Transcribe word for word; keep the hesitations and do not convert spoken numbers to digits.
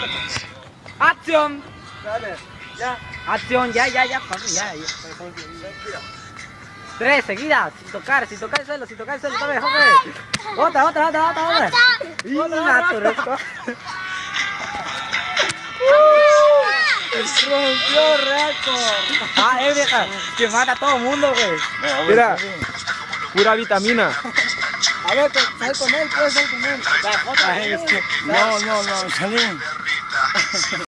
¡Acción! Dale, ya. ¡Acción! Ya, ya, ya, papi, ya, ya. Tres seguidas, sin tocar, sin tocar el suelo, sin tocar el suelo, ¿sabes, Jorge? Otra, otra, otra, otra, otra. Y una turresco. Rompió récord. Ah, eh, vieja, que mata a todo el mundo, güey. Mira, pura vitamina. A ver, sal con él, puedes sal con él. La foto, No, no, no, salí.